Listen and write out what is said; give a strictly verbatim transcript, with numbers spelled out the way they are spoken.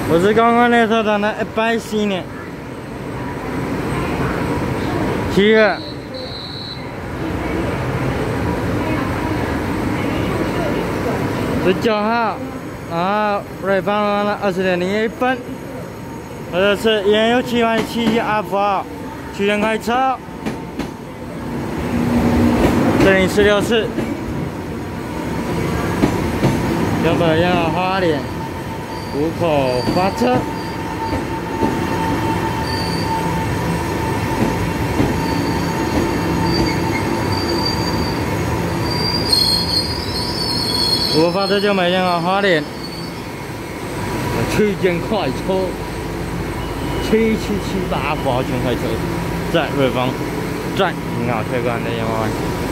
我是刚刚那车长的一百四年七月。 十九号，然后瑞芳路的二十点零一分，这个是燃油七万七七 F 七人开车，这里是六四，原本要花莲湖口发车。 我发车就每天往花莲，区间快车，七七七八华全开车，在瑞芳站，挺好，客官的，拜拜。